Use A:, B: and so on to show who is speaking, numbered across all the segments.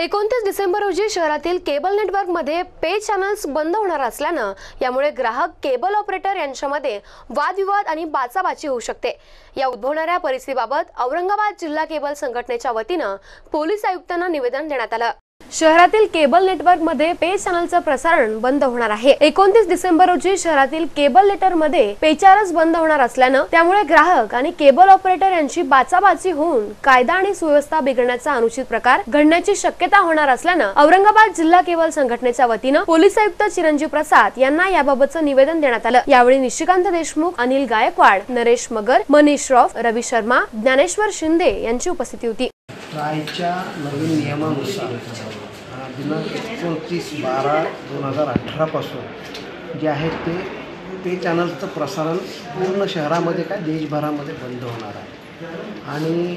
A: 29 डिसेंबर रोजी शहरातील केबल नेटवर्कमध्ये पे चॅनल्स बंद होणार असल्यानं यामुळे ग्राहक केबल ऑपरेटर यांच्यामध्ये वादविवाद आणि बाचाबाची होऊ शकते। या उद्भवणाऱ्या परिस्थितीबाबत औरंगाबाद जिल्हा केबल संघटनेच्या वतीनं पोलीस आयुक्तांना निवेदन देण्यात आलं। शहरातील केबल नेटवर्कमध्ये पे चॅनलचं प्रसारण बंद होणार आहे। 29 डिसेंबर रोजी शहरातील केबल नेटवर्कमध्ये पेचारच बंद होणार असल्यानं त्यामुळे ग्राहक आणि केबल ऑपरेटर यांची बाचाबाची होऊन कायदा आणि सुव्यवस्था बिघडण्याचा अनुचित प्रकार घडण्याची शक्यता होणार असल्यानं औरंगाबाद जिल्हा केबल संघटनेच्या वतीनं पोलीस आयुक्त चिरंजीव प्रसाद यांना याबाबतचं निवेदन देण्यात आलं। यावेळी निशिकांत देशमुख, अनिल गायकवाड, नरेश मगर, मनीष रॉफ, रवी शर्मा, ज्ञानेश्वर शिंदे यांची उपस्थिती होती।
B: ट्रायच्या नवीन नियमानुसार दिनांक 29/12/2018 पासून जे आहे ते चॅनलचं प्रसारण पूर्ण शहरामध्ये काय देशभरामध्ये बंद होणार आहे। आणि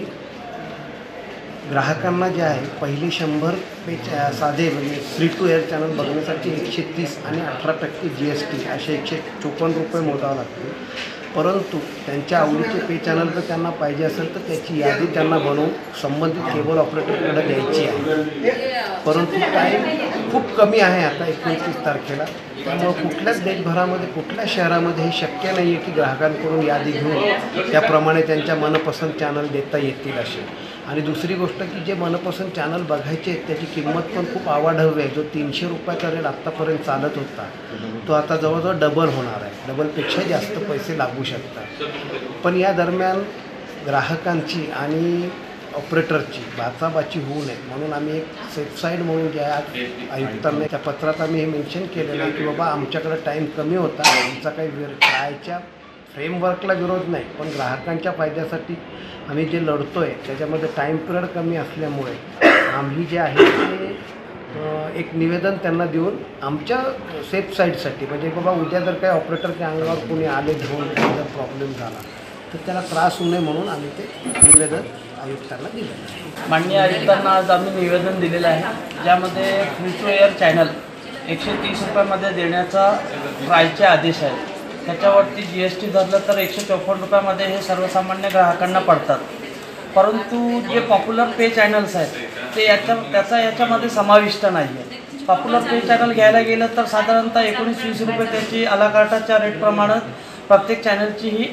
B: ग्राहकांना जे आहे पहिले 100 साधे म्हणजे फ्री टू एअर चॅनल बघण्यासाठी 130 आणि 18% GST असे 154 रुपये मोजावे लागते। परंतु त्यांच्या आवडीचे पे चॅनल जर त्यांना पाहिजे असेल तर त्याची यादी त्यांना बनवून संबंधित केबल ऑपरेटरकडे द्यायची आहे। परंतु टाईम खूप कमी आहे आता 29 तारखेला, त्यामुळे कुठल्याच देशभरामध्ये कुठल्या शहरामध्ये हे शक्य नाही आहे की ग्राहकांकडून यादी घेऊन त्याप्रमाणे त्यांच्या मनपसंत चॅनल देता येतील असे। आणि दुसरी गोष्ट की जे मनपसंत चॅनल बघायचे आहेत त्याची किंमत पण खूप आवाढव्य आहे। जो 300 रुपयाचा रेट आत्तापर्यंत चालत होता तो आता जवळजवळ डबल होणार आहे, डबलपेक्षा जास्त पैसे लागू शकतात। पण या दरम्यान ग्राहकांची आणि ऑपरेटरची बाचाबाची होऊ नये म्हणून आम्ही एक सेफसाईड म्हणून जे आहे आयुक्तांना त्या पत्रात आम्ही हे मेन्शन केलेलं आहे की बाबा आमच्याकडे टाईम कमी होता, आमचा काही ट्रायच्या फ्रेमवर्कला विरोध नाही, पण ग्राहकांच्या फायद्यासाठी आम्ही जे लढतो आहे त्याच्यामध्ये टाईम पिरियड कमी असल्यामुळे आम्ही जे आहे ते एक निवेदन त्यांना देऊन आमच्या सेफ साईडसाठी म्हणजे बाबा उद्या जर काही ऑपरेटरच्या अंगावर कोणी आले घेऊन जर प्रॉब्लेम झाला तर त्याला त्रास होऊ नये म्हणून आम्ही ते निवेदन आयुक्तांना दिलं।
C: माननीय आयुक्तांना आज आम्ही निवेदन दिलेलं आहे, ज्यामध्ये फ्री टू एअर चॅनल 130 रुपयामध्ये देण्याचा ट्रायचे आदेश आहे। त्याच्यावरती GST धरलं तर 154 रुपयामध्ये हे सर्वसामान्य ग्राहकांना पडतात। परंतु जे पॉप्युलर पे चॅनल्स आहेत ते याच्यामध्ये समाविष्ट नाही आहे। पॉप्युलर पे चॅनल घ्यायला गेलं तर साधारणतः 19-20 रुपये त्याची अलाकार्टाच्या रेटप्रमाणे प्रत्येक चॅनलची ही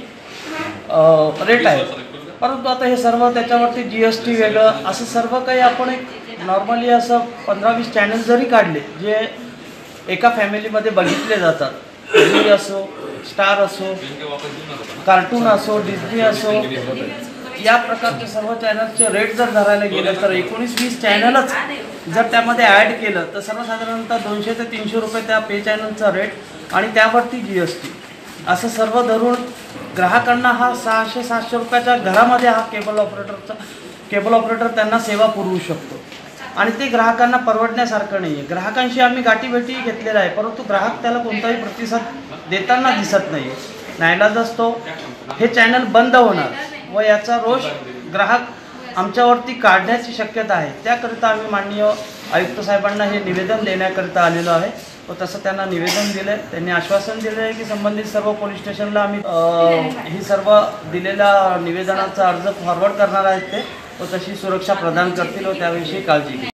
C: रेट आहे। परंतु आता हे सर्व त्याच्यावरती GST वेगळं असं सर्व काही आपण एक नॉर्मली असं 15-20 चॅनल जरी काढले जे एका फॅमिलीमध्ये बघितले जातात, टी असो, स्टार असो, कार्टून असो, डिस्नी असो, या प्रकारचे सर्व चॅनलचे रेट जर धरायला गेलं तर 19-20 चॅनलच जर त्यामध्ये ॲड केलं तर सर्वसाधारणतः 200 ते 300 रुपये त्या पे चॅनलचा रेट आणि त्यावरती GST असं सर्व धरून ग्राहकांना हा 600-700 रुपयाच्या घरामध्ये हा केबल ऑपरेटर त्यांना सेवा पुरवू शकतो आणि ते ग्राहकांना परवडण्यासारखं नाही आहे। ग्राहकांशी आम्ही गाठीभेटी घेतलेला आहे, परंतु ग्राहक त्याला कोणताही प्रतिसाद देताना दिसत नाही। नाईलाज असतो हे चॅनल बंद होणार व याचा रोष ग्राहक आमच्यावरती काढण्याची शक्यता आहे। त्याकरिता आम्ही माननीय आयुक्त साहेबांना हे निवेदन देण्याकरिता आलेलो आहे व तसं त्यांना निवेदन दिलं आहे। त्यांनी आश्वासन दिलं आहे की संबंधित सर्व पोलीस स्टेशनला आम्ही ही सर्व दिलेल्या निवेदनाचा अर्ज फॉरवर्ड करणार आहेत ते व तशी सुरक्षा प्रदान करतील व त्याविषयी काळजी घेतील।